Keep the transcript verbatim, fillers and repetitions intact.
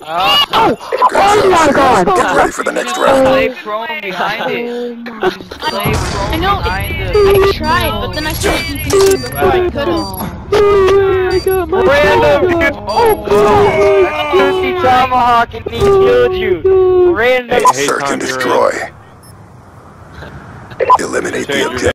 Oh! Oh my god! Get ready for the next round. Play prone behind it. Play prone I know, behind it. I tried, but then I started defusing before I could've. Random! Oh, oh, he tomahawk and he killed you. Random. Search and destroy. Eliminate the objective.